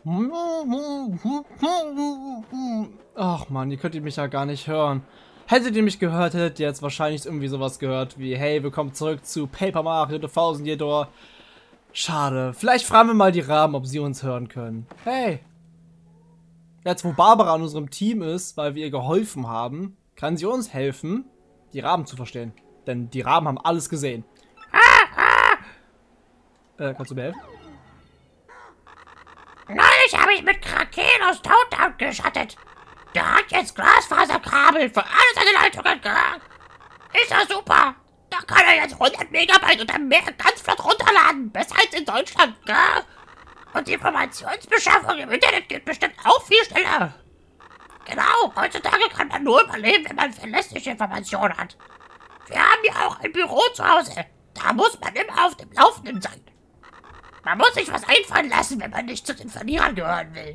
Ach man, ihr könnt mich ja gar nicht hören. Hättet ihr mich gehört, hättet ihr jetzt wahrscheinlich irgendwie sowas gehört wie: Hey, willkommen zurück zu Paper Mario The Thousand Year Door. Schade. Vielleicht fragen wir mal die Raben, ob sie uns hören können. Hey. Jetzt, wo Barbara an unserem Team ist, weil wir ihr geholfen haben, kann sie uns helfen, die Raben zu verstehen. Denn die Raben haben alles gesehen. Kannst du mir helfen? Neulich habe ich mit Kraken aus Toadtown geschattet. Der hat jetzt Glasfaserkabel für alle seine Leitungen. Ist ja super. Da kann er jetzt 100 Megabyte oder mehr ganz flott runterladen. Besser als in Deutschland. Und die Informationsbeschaffung im Internet geht bestimmt auch viel schneller. Genau, heutzutage kann man nur überleben, wenn man verlässliche Informationen hat. Wir haben ja auch ein Büro zu Hause. Da muss man immer auf dem Laufenden sein. Man muss sich was einfallen lassen, wenn man nicht zu den Verlierern gehören will.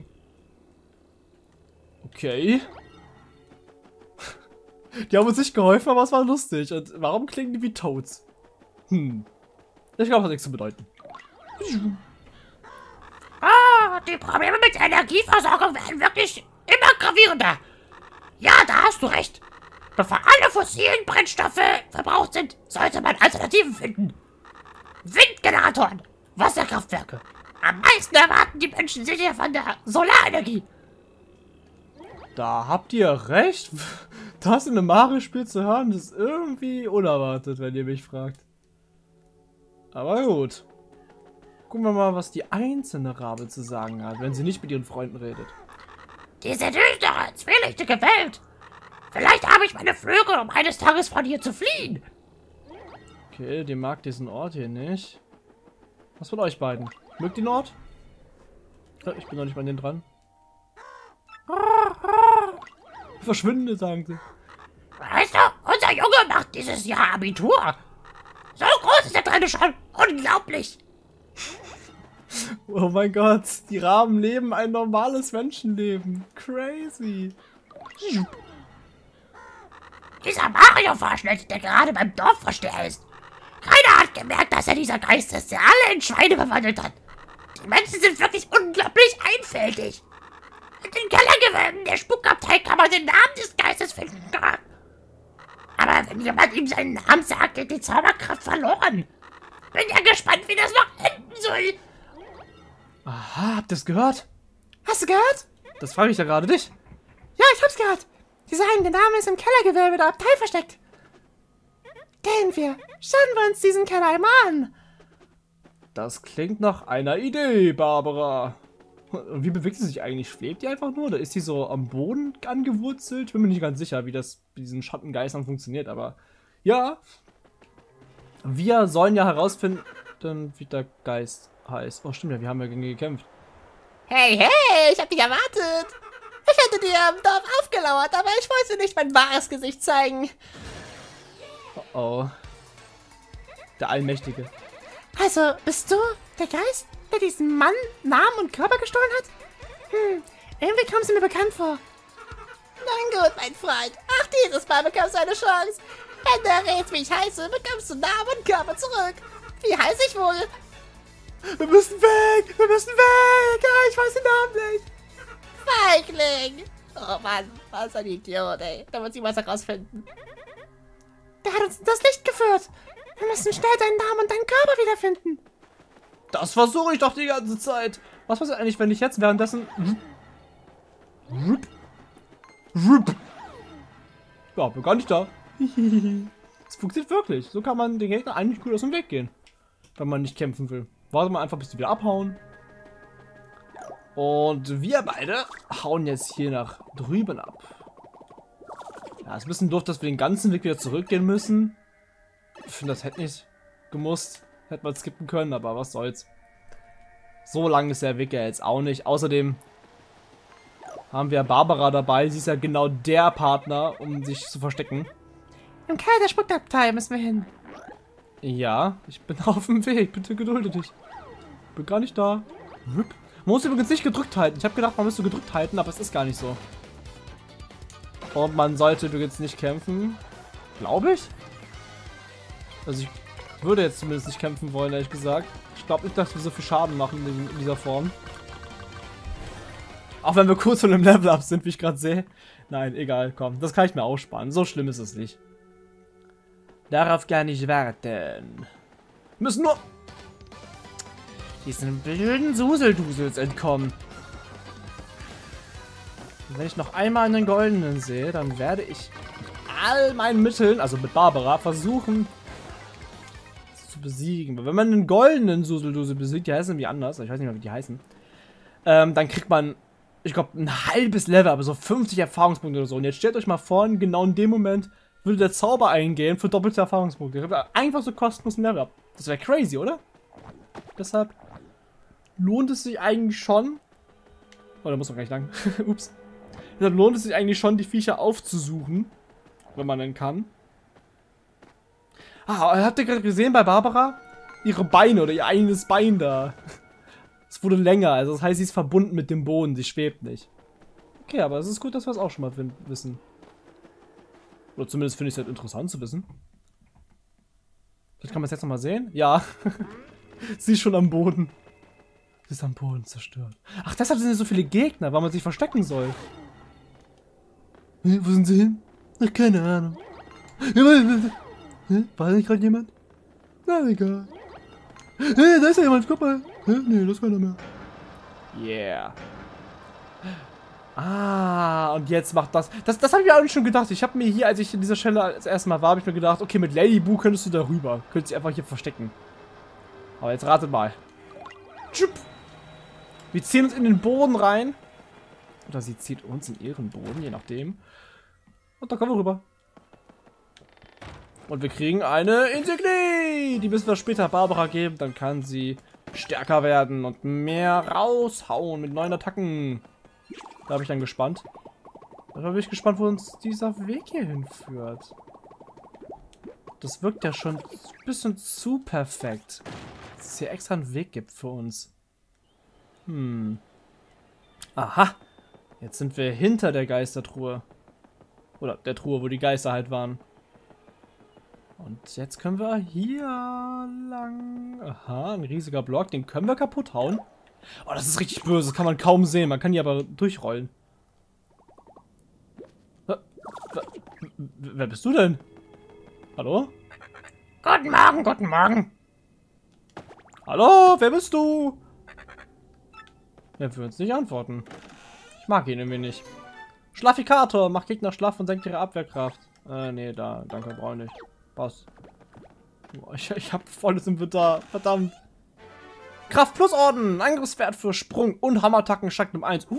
Okay. Die haben uns nicht geholfen, aber es war lustig. Und warum klingen die wie Toads? Ich glaube, das hat nichts zu bedeuten. Die Probleme mit der Energieversorgung werden wirklich immer gravierender. Ja, da hast du recht. Bevor alle fossilen Brennstoffe verbraucht sind, sollte man Alternativen finden. Windgeneratoren, Wasserkraftwerke. Am meisten erwarten die Menschen sicher von der Solarenergie. Da habt ihr recht. Das in einem Mario-Spiel zu hören, ist irgendwie unerwartet, wenn ihr mich fragt. Aber gut. Gucken wir mal, was die einzelne Rabe zu sagen hat, wenn sie nicht mit ihren Freunden redet. Diese düstere, zwielichtige Welt. Vielleicht habe ich meine Flügel, um eines Tages von hier zu fliehen. Okay, die mag diesen Ort hier nicht. Was von euch beiden? Mögt ihr den Ort? Ja, ich bin noch nicht mal an den dran. Verschwinde, sagen sie. Weißt du, unser Junge macht dieses Jahr Abitur. So groß ist er drin schon. Unglaublich. Oh mein Gott, die Raben leben ein normales Menschenleben. Crazy. Dieser Mario-Verschnitt, der gerade beim Dorfvorsteher ist. Keiner hat gemerkt, dass er dieser Geist ist, der alle in Schweine verwandelt hat. Die Menschen sind wirklich unglaublich einfältig. In den Kellergewölben der Spukabtei kann man den Namen des Geistes finden. Aber wenn jemand ihm seinen Namen sagt, geht die Zauberkraft verloren. Bin ja gespannt, wie das noch enden soll. Aha, habt ihr es gehört? Hast du gehört? Das frage ich ja gerade dich. Ja, ich hab's gehört. Die sagen, der Name ist im Kellergewölbe der Abtei versteckt. Gehen wir. Schauen wir uns diesen Keller einmal an. Das klingt nach einer Idee, Barbara. Und wie bewegt sie sich eigentlich? Schwebt die einfach nur? Oder ist sie so am Boden angewurzelt? Ich bin mir nicht ganz sicher, wie das mit diesen Schattengeistern funktioniert, aber ja. Wir sollen ja herausfinden, wie der Geist heißt. Oh, stimmt ja, wir haben ja gegen ihn gekämpft. Hey, ich hab dich erwartet. Ich hatte dir im Dorf aufgelauert, aber ich wollte nicht mein wahres Gesicht zeigen. Oh oh. Der Allmächtige. Also, bist du der Geist, der diesen Mann Namen und Körper gestohlen hat? Irgendwie kommst du mir bekannt vor. Nun gut, mein Freund. Auch dieses Mal bekommst du eine Chance. Wenn du errätst, wie ich heiße, bekommst du Namen und Körper zurück. Wie heiße ich wohl? Wir müssen weg! Wir müssen weg! Ah, ich weiß den Namen nicht! Feigling! Oh Mann, was ein Idiot, ey. Da muss ich was herausfinden. Der hat uns in das Licht geführt. Wir müssen schnell deinen Namen und deinen Körper wiederfinden. Das versuche ich doch die ganze Zeit! Was passiert eigentlich, wenn ich jetzt währenddessen... Ja, bin gar nicht da. Es funktioniert wirklich. So kann man den Gegner eigentlich gut aus dem Weg gehen. Wenn man nicht kämpfen will. Warte mal einfach, bis die wieder abhauen. Und wir beide hauen jetzt hier nach drüben ab. Ja, ist ein bisschen doof, dass wir den ganzen Weg wieder zurückgehen müssen. Ich finde, das hätte nicht gemusst. Hätte man skippen können, aber was soll's. So lang ist der Weg ja jetzt auch nicht. Außerdem haben wir Barbara dabei. Sie ist ja genau der Partner, um sich zu verstecken. Im Keller der Spukabtei müssen wir hin. Ja, ich bin auf dem Weg. Bitte gedulde dich. Bin gar nicht da. Man muss übrigens nicht gedrückt halten. Ich habe gedacht, man müsste gedrückt halten, aber es ist gar nicht so. Und man sollte übrigens nicht kämpfen. Glaube ich. Also ich würde jetzt zumindest nicht kämpfen wollen, ehrlich gesagt. Ich glaube nicht, dass wir so viel Schaden machen in dieser Form. Auch wenn wir kurz von einem Level-Up sind, wie ich gerade sehe. Nein, egal, komm. Das kann ich mir aussparen. So schlimm ist es nicht. Darauf gar nicht warten. Wir müssen nur diesen blöden Suseldusels entkommen. Und wenn ich noch einmal einen goldenen sehe, dann werde ich mit all meinen Mitteln, also mit Barbara, versuchen zu besiegen. Wenn man einen goldenen Suseldusel besiegt, die heißen nämlich anders, ich weiß nicht mehr, wie die heißen, dann kriegt man, ich glaube, ein halbes Level, aber so 50 Erfahrungspunkte oder so. Und jetzt stellt euch mal vor, genau in dem Moment würde der Zauber eingehen für doppelte Erfahrungspunkte. Einfach so kostenlos ein Level ab. Das wäre crazy, oder? Deshalb lohnt es sich eigentlich schon. Oh, da muss man gar nicht lang. Ups. Deshalb lohnt es sich eigentlich schon, die Viecher aufzusuchen. Wenn man denn kann. Ah, habt ihr gerade gesehen bei Barbara? Ihre Beine oder ihr eigenes Bein da. Es wurde länger, also das heißt, sie ist verbunden mit dem Boden, sie schwebt nicht. Okay, aber es ist gut, dass wir es auch schon mal wissen. Oder zumindest finde ich es halt interessant zu wissen. Vielleicht kann man es jetzt nochmal sehen. Ja. Sie ist schon am Boden. Sie ist am Boden zerstört. Ach, deshalb sind so viele Gegner, weil man sich verstecken soll. Wo sind sie hin? Ach, keine Ahnung. War da nicht gerade jemand? Na, egal. Da ist ja jemand, guck mal. Nee, das ist keiner mehr. Yeah. Ah, und jetzt macht das. Das habe ich mir auch schon gedacht. Ich habe mir hier, als ich in dieser Stelle das erste Mal war, habe ich mir gedacht, okay, mit Ladyboo könntest du da rüber. Könntest dich einfach hier verstecken. Aber jetzt ratet mal. Tschupp. Wir ziehen uns in den Boden rein. Oder sie zieht uns in ihren Boden, je nachdem. Und da kommen wir rüber. Und wir kriegen eine Insignie. Die müssen wir später Barbara geben. Dann kann sie stärker werden und mehr raushauen mit neuen Attacken. Da bin ich dann gespannt. Da bin ich gespannt, wo uns dieser Weg hier hinführt. Das wirkt ja schon ein bisschen zu perfekt. Dass es hier extra einen Weg gibt für uns. Aha. Jetzt sind wir hinter der Geistertruhe. Oder der Truhe, wo die Geister halt waren. Und jetzt können wir hier lang... Aha, ein riesiger Block. Den können wir kaputt hauen. Oh, das ist richtig böse. Das kann man kaum sehen. Man kann die aber durchrollen. Wer bist du denn? Hallo? Guten Morgen, guten Morgen. Hallo, wer bist du? Er will uns nicht antworten. Ich mag ihn irgendwie nicht. Schlaffikator. Macht Gegner schlaff und senkt ihre Abwehrkraft. Nee, da. Danke, brauche ich nicht. Passt. Oh, ich hab volles Inventar. Verdammt. Kraft plus Orden. Angriffswert für Sprung und Hammerattacken steigt um 1.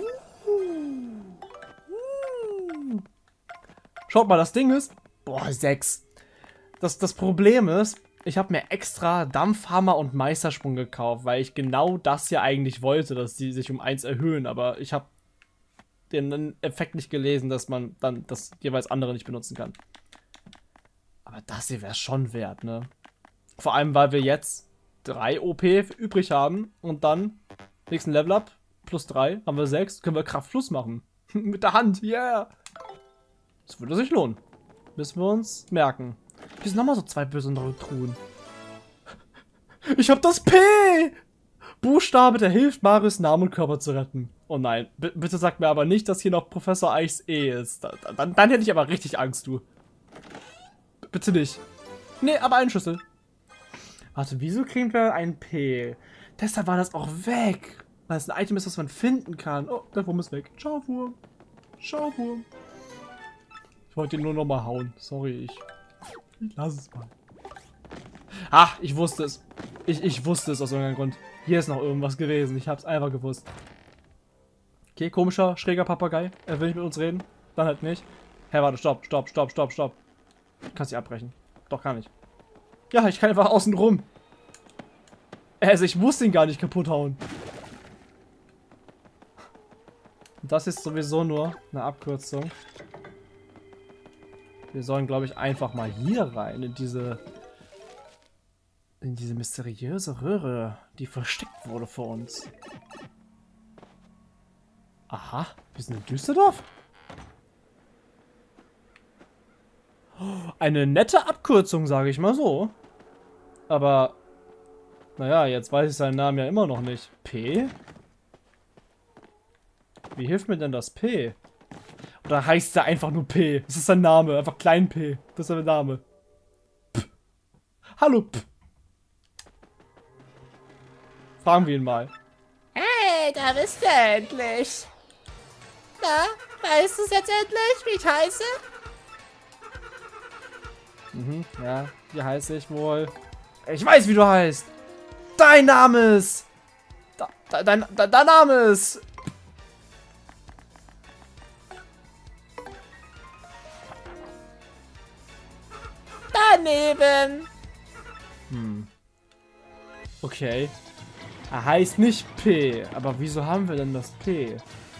Schaut mal, das Ding ist... Boah, 6. Das Problem ist, ich habe mir extra Dampfhammer und Meistersprung gekauft, weil ich genau das ja eigentlich wollte, dass die sich um 1 erhöhen. Aber ich habe den Effekt nicht gelesen, dass man dann das jeweils andere nicht benutzen kann. Aber das hier wäre schon wert, ne? Vor allem, weil wir jetzt 3 OP übrig haben und dann nächsten Level Up plus 3 haben wir 6, können wir Kraft plus machen. Mit der Hand, yeah! Das würde sich lohnen. Müssen wir uns merken. Hier sind nochmal so 2 böse Truhen. Ich hab das P! Buchstabe, der hilft, Marius Namen und Körper zu retten. Oh nein, bitte sag mir aber nicht, dass hier noch Professor Eichs E ist. Dann hätte ich aber richtig Angst, du. Bitte nicht. Nee, aber ein Schlüssel. Warte, wieso kriegen wir ein P? Deshalb war das auch weg. Weil es ein Item ist, das man finden kann. Oh, der Wurm ist weg. Ciao, Wurm. Ciao, Wurm. Ich wollte ihn nur noch mal hauen. Sorry, ich lass es mal. Ach, ich wusste es. Ich wusste es aus irgendeinem Grund. Hier ist noch irgendwas gewesen. Ich hab's einfach gewusst. Okay, komischer, schräger Papagei. Er will nicht mit uns reden. Dann halt nicht. Hey, warte, stopp. Du kannst dich abbrechen. Doch, kann ich. Ja, ich kann einfach außen rum. Also, ich muss den gar nicht kaputt hauen. Und das ist sowieso nur eine Abkürzung. Wir sollen, glaube ich, einfach mal hier rein, in diese mysteriöse Röhre, die versteckt wurde vor uns. Aha, wir sind in Düsseldorf. Eine nette Abkürzung, sage ich mal so. Aber, naja, jetzt weiß ich seinen Namen ja immer noch nicht. P? Wie hilft mir denn das P? Oder heißt er einfach nur P? Das ist sein Name, einfach klein P. Das ist sein Name. P. Hallo P. Fragen wir ihn mal. Hey, da bist du endlich. Na, weißt du es jetzt endlich, wie ich heiße? Mhm, ja, wie heiße ich wohl? Ich weiß, wie du heißt. Dein Name ist... Dein Name ist... Daneben. Okay. Er heißt nicht P, aber wieso haben wir denn das P?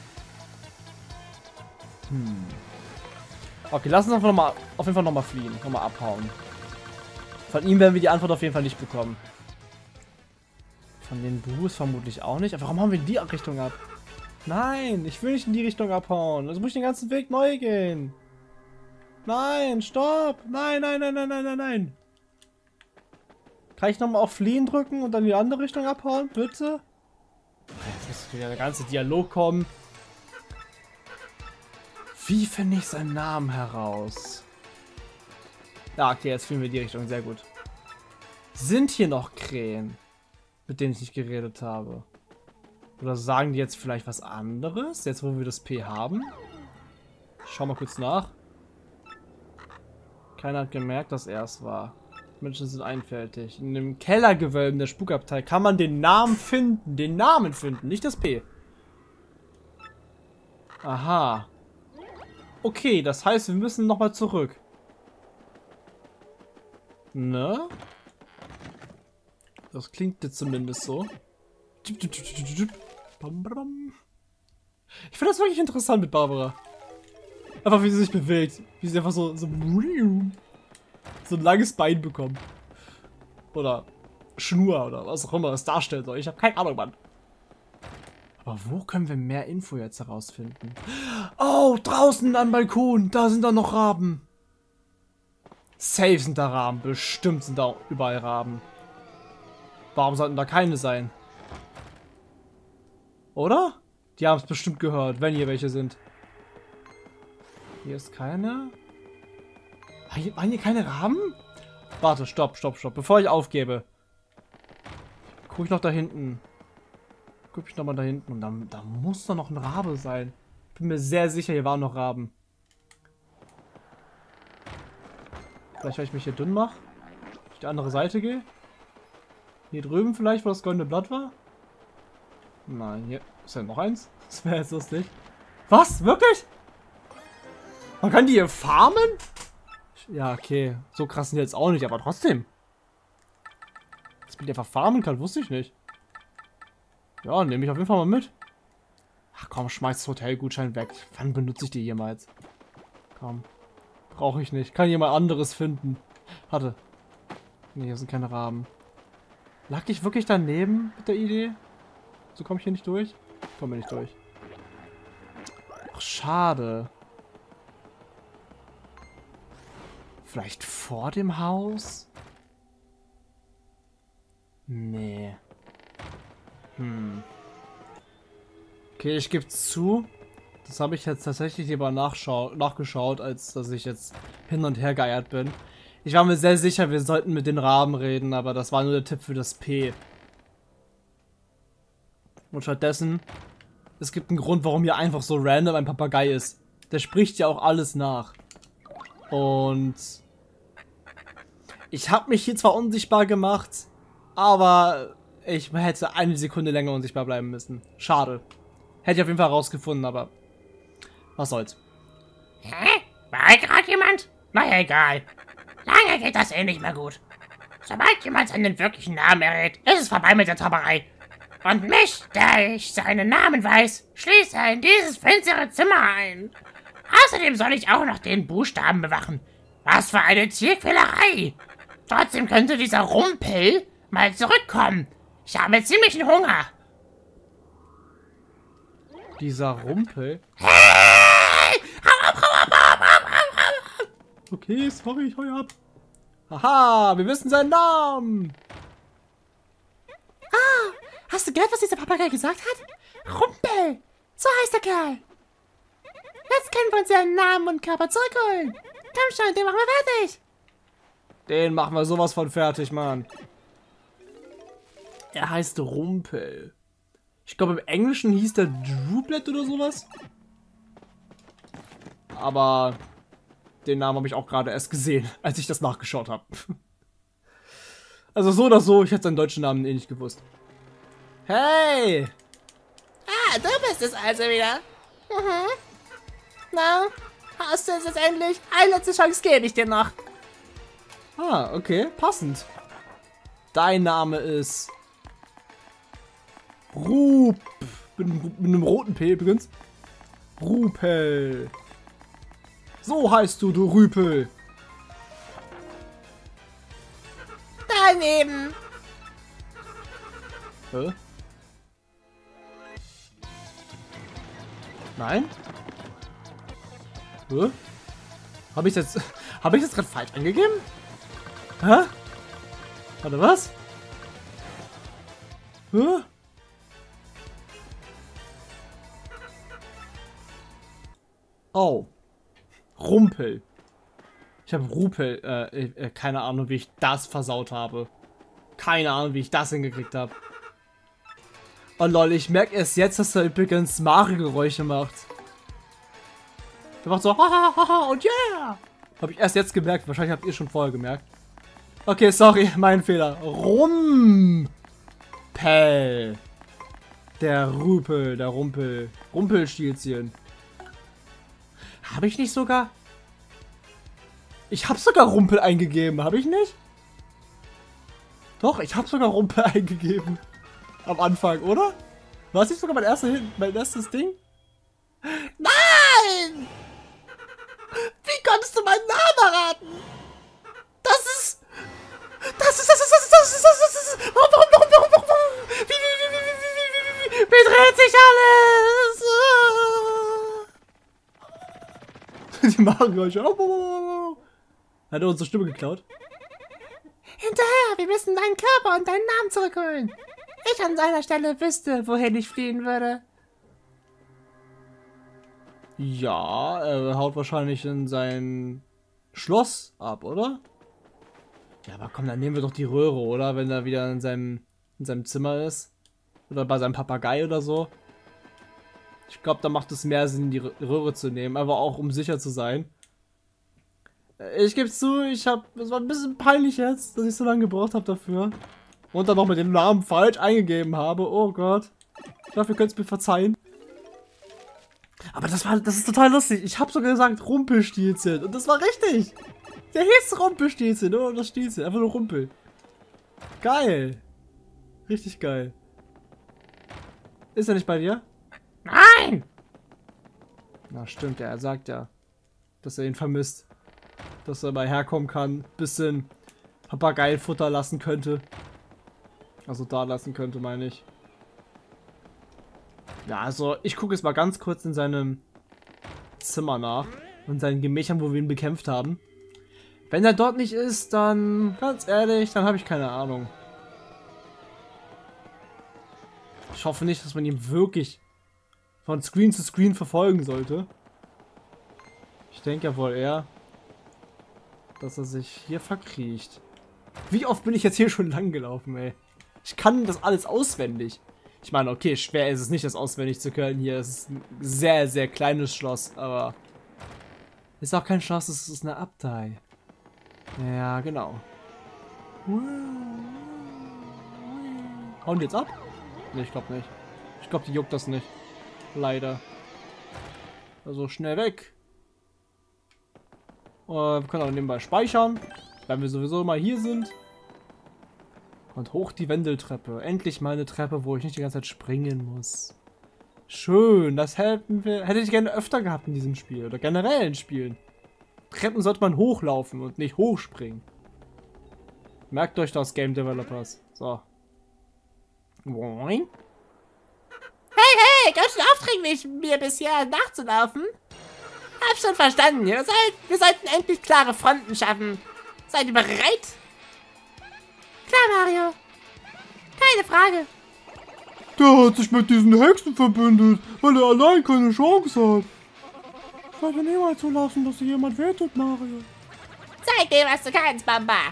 Okay, lass uns einfach auf jeden Fall nochmal fliehen. Nochmal abhauen. Von ihm werden wir die Antwort auf jeden Fall nicht bekommen. Von den Buhs vermutlich auch nicht. Aber warum haben wir in die Richtung ab? Nein, ich will nicht in die Richtung abhauen. Also muss ich den ganzen Weg neu gehen. Nein, stopp. Nein, nein, nein, nein, nein, nein, nein. Kann ich nochmal auf Fliehen drücken und dann in die andere Richtung abhauen? Bitte? Jetzt muss wieder der ganze Dialog kommen. Wie finde ich seinen Namen heraus? Ja, okay, jetzt finden wir die Richtung. Sehr gut. Sind hier noch Krähen, mit denen ich nicht geredet habe? Oder sagen die jetzt vielleicht was anderes? Jetzt, wo wir das P haben? Ich schau mal kurz nach. Keiner hat gemerkt, dass er es war. Menschen sind einfältig. In dem Kellergewölben der Spukabtei kann man den Namen finden. Den Namen finden, nicht das P. Aha. Okay, das heißt, wir müssen nochmal zurück. Ne? Das klingt jetzt zumindest so. Ich finde das wirklich interessant mit Barbara. Einfach wie sie sich bewegt. Wie sie einfach so ein langes Bein bekommt. Oder Schnur oder was auch immer es darstellen soll. Ich habe keine Ahnung, Mann. Aber wo können wir mehr Info jetzt herausfinden? Oh, draußen am Balkon. Da sind doch noch Raben. Safe sind da Raben. Bestimmt sind da überall Raben. Warum sollten da keine sein? Oder? Die haben es bestimmt gehört, wenn hier welche sind. Hier ist keine. Waren hier keine Raben? Warte, stopp. Bevor ich aufgebe. Guck ich noch da hinten. Guck ich noch mal da hinten. Und da muss doch noch ein Rabe sein. Bin mir sehr sicher, hier waren noch Raben. Vielleicht, weil ich mich hier dünn mache. Auf die andere Seite gehe. Hier drüben vielleicht, wo das goldene Blatt war. Nein, hier ist ja noch eins. Das wäre jetzt lustig. Was? Wirklich? Man kann die hier farmen? Ja, okay. So krass sind die jetzt auch nicht, aber trotzdem. Dass man die einfach farmen kann, wusste ich nicht. Ja, nehme ich auf jeden Fall mal mit. Ach komm, schmeiß das Hotelgutschein weg. Wann benutze ich die jemals? Komm. Brauche ich nicht. Kann jemand anderes finden. Warte. Nee, hier sind keine Raben. Lag ich wirklich daneben mit der Idee? So komme ich hier nicht durch? Komme nicht durch. Ach, schade. Vielleicht vor dem Haus? Nee. Okay, ich gebe zu. Das habe ich jetzt tatsächlich lieber nachgeschaut, als dass ich jetzt hin und her geeiert bin. Ich war mir sehr sicher, wir sollten mit den Raben reden, aber das war nur der Tipp für das P. Und stattdessen, es gibt einen Grund, warum hier einfach so random ein Papagei ist. Der spricht ja auch alles nach. Und ich habe mich hier zwar unsichtbar gemacht, aber ich hätte eine Sekunde länger unsichtbar bleiben müssen. Schade. Hätte ich auf jeden Fall rausgefunden, aber was soll's. Hä? War hier gerade jemand? Na ja, egal. Lange geht das eh nicht mehr gut. Sobald jemand seinen wirklichen Namen errät, ist es vorbei mit der Zauberei. Und mich, der ich seinen Namen weiß, schließt er in dieses finstere Zimmer ein. Außerdem soll ich auch noch den Buchstaben bewachen. Was für eine Tierquälerei. Trotzdem könnte dieser Rumpel mal zurückkommen. Ich habe ziemlichen Hunger. Dieser Rumpel? Hey! Hau ab! Okay, sorry, ich hau ab. Haha, wir wissen seinen Namen. Hast du gehört, was dieser Papagei gesagt hat? Rumpel! So heißt der Kerl. Jetzt können wir uns seinen Namen und Körper zurückholen. Komm schon, den machen wir fertig. Den machen wir sowas von fertig, Mann. Er heißt Rumpel. Ich glaube, im Englischen hieß der Druplet oder sowas. Aber den Namen habe ich auch gerade erst gesehen, als ich das nachgeschaut habe. Also so oder so, ich hätte seinen deutschen Namen eh nicht gewusst. Hey! Ah, du bist es also wieder. Mhm. Na, hast du es jetzt endlich? Eine letzte Chance gebe ich dir noch. Ah, okay, passend. Dein Name ist mit einem roten P übrigens. Rupel. So heißt du Rüpel. Daneben. Hä? Nein? Hä? Habe ich jetzt gerade falsch eingegeben? Hä? Warte, was? Hä? Oh. Rumpel. Ich habe Rupel, keine Ahnung, wie ich das versaut habe. Keine Ahnung, wie ich das hingekriegt habe. Oh lol, ich merke erst jetzt, dass er übrigens Mario-Geräusche macht. Der macht so hahaha und yeah! Habe ich erst jetzt gemerkt, wahrscheinlich habt ihr schon vorher gemerkt. Okay, sorry, mein Fehler. Rumpel. Der Rupel, der Rumpel. Rumpelstilzchen. Habe ich nicht sogar? Ich habe sogar Rumpel eingegeben, habe ich nicht? Doch, ich habe sogar Rumpel eingegeben. Am Anfang, oder? War es nicht sogar mein erstes Ding? Nein! Wie konntest du meinen Namen erraten? Das ist... Warum? Wie dreht sich alles? Die machen Geräusche. Hat er unsere Stimme geklaut? Hinterher, wir müssen deinen Körper und deinen Namen zurückholen. Ich an seiner Stelle wüsste, wohin ich fliehen würde. Ja, er haut wahrscheinlich in sein Schloss ab, oder? Ja, aber komm, dann nehmen wir doch die Röhre, oder? Wenn er wieder in seinem Zimmer ist. Oder bei seinem Papagei oder so. Ich glaube, da macht es mehr Sinn, die Röhre zu nehmen, aber auch um sicher zu sein. Ich gebe zu, es war ein bisschen peinlich jetzt, dass ich so lange gebraucht habe dafür. Und dann noch mit dem Namen falsch eingegeben habe. Oh Gott. Ich hoffe, ihr könnt es mir verzeihen. Aber das ist total lustig. Ich habe sogar gesagt Rumpelstilzchen. Und das war richtig. Der hieß Rumpelstilzchen, oder? Das Stilzchen. Einfach nur Rumpel. Geil. Richtig geil. Ist er nicht bei dir? Nein! Na stimmt, er sagt ja, dass er ihn vermisst. Dass er mal herkommen kann. Bisschen Papageifutter lassen könnte. Also da lassen könnte, meine ich. Ja, also ich gucke jetzt mal ganz kurz in seinem Zimmer nach. In seinen Gemächern, wo wir ihn bekämpft haben. Wenn er dort nicht ist, dann, ganz ehrlich, dann habe ich keine Ahnung. Ich hoffe nicht, dass man ihn wirklich von Screen zu Screen verfolgen sollte. Ich denke ja wohl eher, dass er sich hier verkriecht. Wie oft bin ich jetzt hier schon lang gelaufen, ey? Ich kann das alles auswendig. Ich meine, okay, schwer ist es nicht, das auswendig zu können hier. Es ist ein sehr, sehr kleines Schloss, aber... Ist auch kein Schloss, es ist eine Abtei. Ja, genau. Hauen die jetzt ab? Ne, ich glaube nicht. Ich glaube, die juckt das nicht. Leider. Also schnell weg. Wir können auch nebenbei speichern, weil wir sowieso mal hier sind. Und hoch die Wendeltreppe. Endlich mal eine Treppe, wo ich nicht die ganze Zeit springen muss. Schön, das hätte ich gerne öfter gehabt in diesem Spiel. Oder generell in Spielen. Treppen sollte man hochlaufen und nicht hochspringen. Merkt euch das, Game Developers. So. Boing. Hey, ganz schön aufdringlich, mir bisher nachzulaufen. Hab schon verstanden, wir sollten endlich klare Fronten schaffen. Seid ihr bereit? Klar, Mario. Keine Frage. Der hat sich mit diesen Hexen verbündet, weil er allein keine Chance hat. Ich werde niemals zulassen, dass dir jemand wehtut, Mario. Zeig dir, was du kannst, Bamba.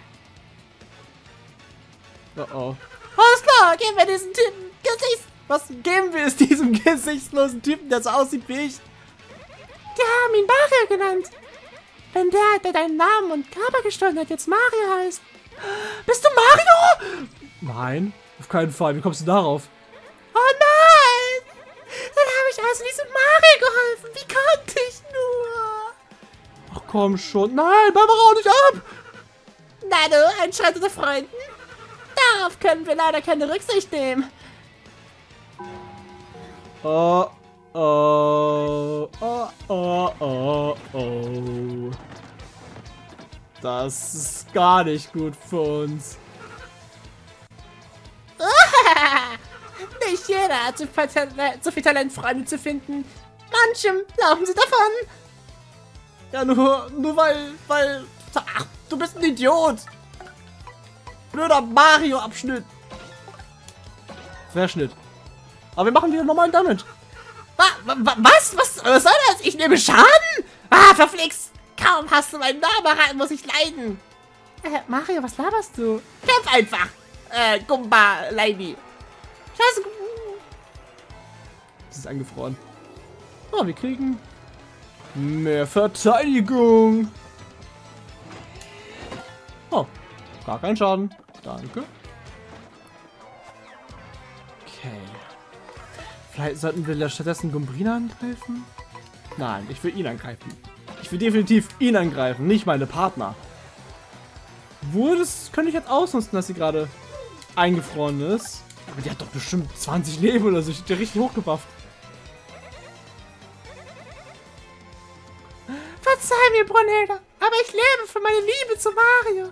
Oh. Alles klar, geben wir diesen Typen Gesicht. Was geben wir es diesem gesichtslosen Typen, der so aussieht wie ich? Die haben ihn Mario genannt. Wenn der deinen Namen und Körper gestohlen hat, jetzt Mario heißt. Bist du Mario? Nein, auf keinen Fall. Wie kommst du darauf? Oh nein! Dann habe ich also diesem Mario geholfen. Wie konnte ich nur? Ach komm schon. Nein, bleib auch nicht ab! Na du, ein Schritt unter Freunden? Darauf können wir leider keine Rücksicht nehmen. Oh, oh, oh, oh, oh, oh. Das ist gar nicht gut für uns. Nicht jeder hat so viel Talent, Freunde zu finden. Manchem laufen sie davon. Ja, nur weil... Ach, du bist ein Idiot. Blöder Mario-Abschnitt. Verschnitt. Aber wir machen wieder normalen Damage. Was? Was soll das? Ich nehme Schaden? Ah, verflixt. Kaum hast du meinen Namen erraten, muss ich leiden. Mario, was laberst du? Kämpf einfach. Gumba, Leibi. Scheiße. Das ist eingefroren. Oh, wir kriegen mehr Verteidigung. Oh, gar kein Schaden. Danke. Okay. Vielleicht sollten wir stattdessen Gumbrina angreifen? Nein, ich will ihn angreifen. Ich will definitiv ihn angreifen, nicht meine Partner. Wohl, das könnte ich jetzt ausnutzen, dass sie gerade eingefroren ist. Aber die hat doch bestimmt 20 Leben oder so. Ich hab die richtig hochgebufft. Verzeih mir, Brunhilde, aber ich lebe für meine Liebe zu Mario.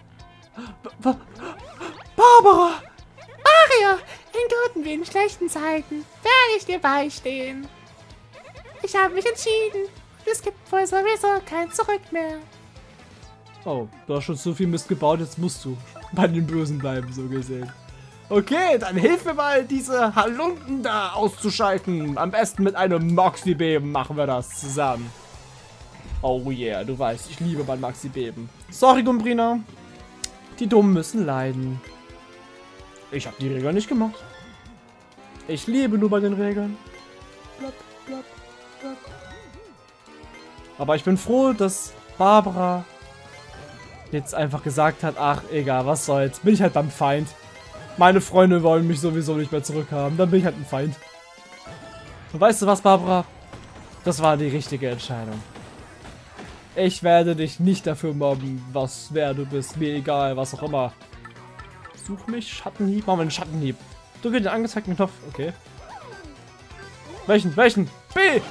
Barbara! Mario, in guten wie in schlechten Zeiten werde ich dir beistehen. Ich habe mich entschieden. Es gibt wohl sowieso kein Zurück mehr. Oh, du hast schon so viel Mist gebaut, jetzt musst du bei den Bösen bleiben, so gesehen. Okay, dann hilf mir mal, diese Halunken da auszuschalten. Am besten mit einem Maxi-Beben machen wir das zusammen. Oh yeah, du weißt, ich liebe mein Maxi-Beben. Sorry, Gumbrina. Die Dummen müssen leiden. Ich habe die Regeln nicht gemacht. Ich lebe nur bei den Regeln. Blub, blub, blub. Aber ich bin froh, dass Barbara jetzt einfach gesagt hat, ach, egal, was soll's. Bin ich halt beim Feind. Meine Freunde wollen mich sowieso nicht mehr zurückhaben. Dann bin ich halt ein Feind. Und weißt du was, Barbara? Das war die richtige Entscheidung. Ich werde dich nicht dafür mobben, wer du bist. Mir egal, was auch immer. Such mich, Schattenhieb. Machen wir einen Schattenhieb. Drücke den angezeigten Knopf. Okay. Welchen? B!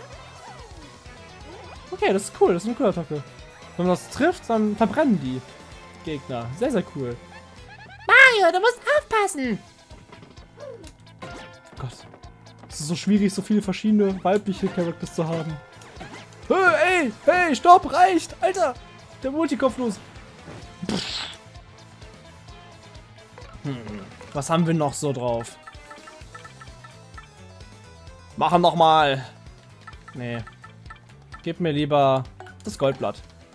Okay, das ist cool. Das ist eine coole Attacke. Wenn man das trifft, dann verbrennen die Gegner. Sehr, sehr cool. Mario, du musst aufpassen. Gott. Es ist so schwierig, so viele verschiedene weibliche Charaktere zu haben. Hey, stopp, reicht! Alter! Der Multikopf los! Was haben wir noch so drauf? Machen noch mal! Nee. Gib mir lieber das Goldblatt.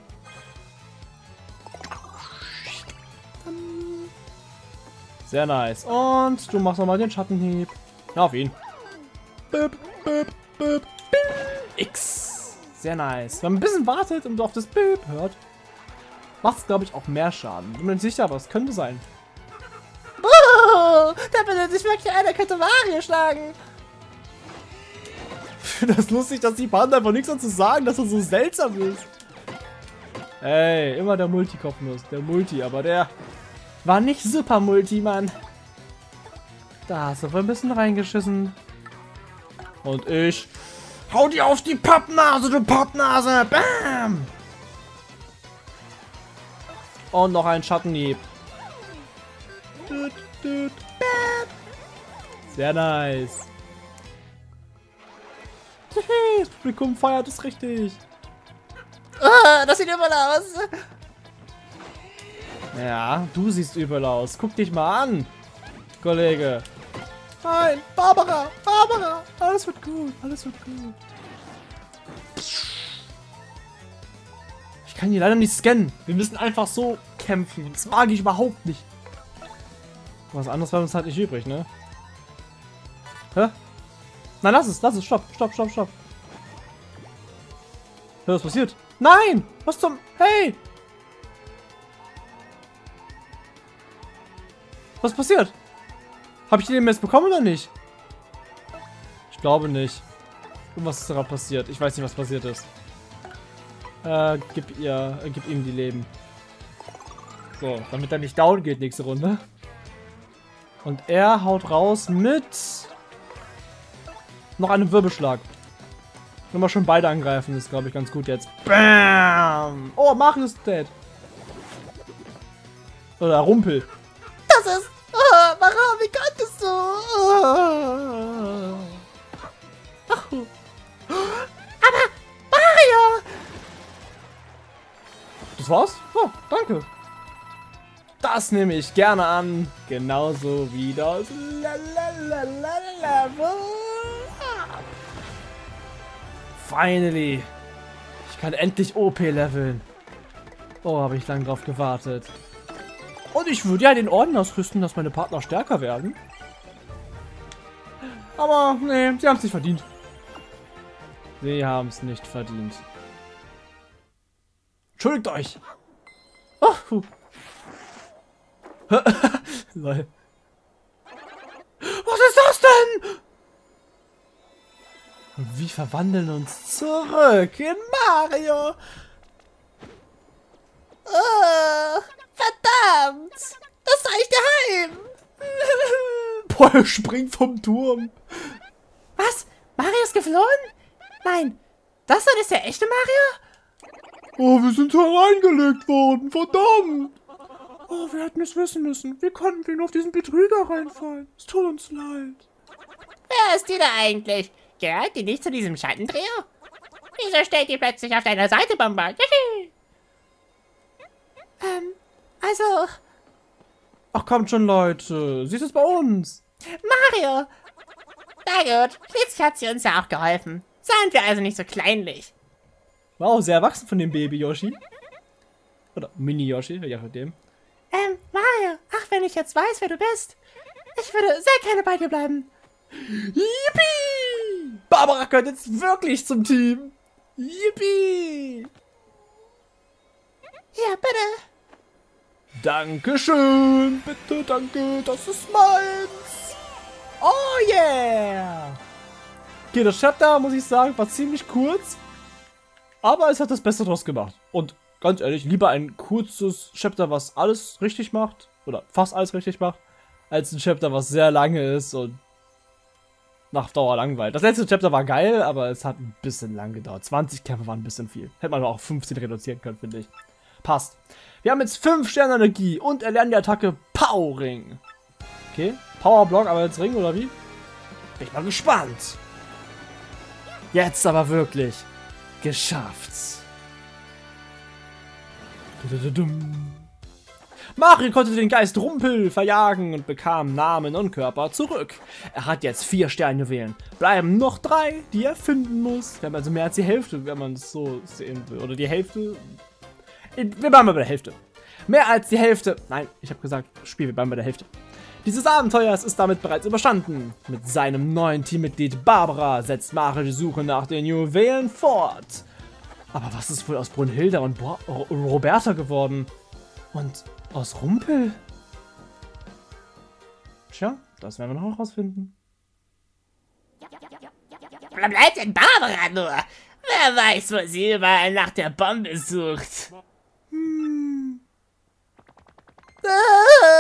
Sehr nice. Und du machst nochmal den Schattenhieb. Ja, auf ihn. Bip, bip, bip, bip. X. Sehr nice. Wenn man ein bisschen wartet und auf das Bip hört, macht es, glaube ich, auch mehr Schaden. Bin mir nicht sicher, aber es könnte sein. Da bildet sich wirklich einer, könnte Mario schlagen. Ich finde das lustig, dass die Banden einfach nichts dazu sagen, dass er so seltsam ist. Ey, immer der Multikopfnuss. Der Multi, aber der war nicht super Multi, Mann. Da hast du wohl ein bisschen reingeschissen. Und ich hau dir auf die Pappnase, du Pappnase. Bam! Und noch ein Schattenhieb. Sehr nice. Das Publikum feiert es richtig. Oh, das sieht übel aus. Ja, du siehst übel aus. Guck dich mal an, Kollege. Nein, Barbara, Barbara. Alles wird gut, alles wird gut. Ich kann hier leider nicht scannen. Wir müssen einfach so kämpfen. Das mag ich überhaupt nicht. Was anderes war uns halt nicht übrig, ne? Hä? Nein, lass es, stopp, stopp, stopp, stopp. Was passiert? Nein! Was zum... Hey! Was passiert? Habe ich den jetzt bekommen oder nicht? Ich glaube nicht. Irgendwas ist gerade passiert. Ich weiß nicht, was passiert ist. Gib ihm die Leben. So, damit er nicht down geht nächste Runde. Und er haut raus mit noch einem Wirbelschlag. Wenn wir schon beide angreifen, ist glaube ich ganz gut jetzt. Bam! Oh, Mario ist dead. Oder Rumpel. Das ist... Oh, warum? Wie konntest du? Oh. Aber Mario! Das war's? Oh, danke. Das nehme ich gerne an. Genauso wie das Level. Finally. Ich kann endlich OP leveln. Oh, habe ich lange drauf gewartet. Und ich würde ja den Orden ausrüsten, dass meine Partner stärker werden. Aber nee, sie haben es nicht verdient. Sie haben es nicht verdient. Entschuldigt euch. Oh, Lol. Was ist das denn? Und wir verwandeln uns zurück in Mario. Oh, verdammt! Das reicht geheim! Boah, er springt vom Turm. Was? Mario ist geflohen? Nein, das dann ist der echte Mario? Oh, wir sind hereingelegt worden, verdammt. Oh, wir hätten es wissen müssen. Wie konnten wir nur auf diesen Betrüger reinfallen? Es tut uns leid. Wer ist die da eigentlich? Gehört die nicht zu diesem Schattentrio? Wieso steht die plötzlich auf deiner Seite, Bomber? Also... Ach, kommt schon, Leute. Sie ist jetzt bei uns. Mario! Na gut, schließlich hat sie uns ja auch geholfen. Seien wir also nicht so kleinlich. Wow, sehr erwachsen von dem Baby Yoshi. Oder Mini-Yoshi, je nachdem. Mario, ach, wenn ich jetzt weiß, wer du bist. Ich würde sehr gerne bei dir bleiben. Yippie! Barbara gehört jetzt wirklich zum Team. Yippie! Ja, bitte. Dankeschön. Bitte, danke. Das ist meins. Oh yeah! Okay, das Chapter, muss ich sagen, war ziemlich kurz. Aber es hat das Beste draus gemacht. Und ganz ehrlich, lieber ein kurzes Chapter, was alles richtig macht. Oder fast alles richtig macht. Als ein Chapter, was sehr lange ist und nach Dauer langweilt. Das letzte Chapter war geil, aber es hat ein bisschen lang gedauert. 20 Kämpfe waren ein bisschen viel. Hätte man aber auch 15 reduzieren können, finde ich. Passt. Wir haben jetzt 5 Sterne Energie und erlernen die Attacke Powering. Okay, Powerblock, aber jetzt Ring oder wie? Bin ich mal gespannt. Jetzt aber wirklich. Geschafft. Mario konnte den Geist Rumpel verjagen und bekam Namen und Körper zurück. Er hat jetzt 4 Sternjuwelen. Bleiben noch 3, die er finden muss. Wir haben also mehr als die Hälfte, wenn man es so sehen will. Oder die Hälfte. Wir bleiben bei der Hälfte. Mehr als die Hälfte. Nein, ich habe gesagt, Spiel, wir bleiben bei der Hälfte. Dieses Abenteuers ist damit bereits überstanden. Mit seinem neuen Teammitglied Barbara setzt Mario die Suche nach den Juwelen fort. Aber was ist wohl aus Brunhilde und Roberta geworden? Und aus Rumpel? Tja, das werden wir noch herausfinden. Wo bleibt denn Barbara nur? Wer weiß, wo sie überall nach der Bombe sucht.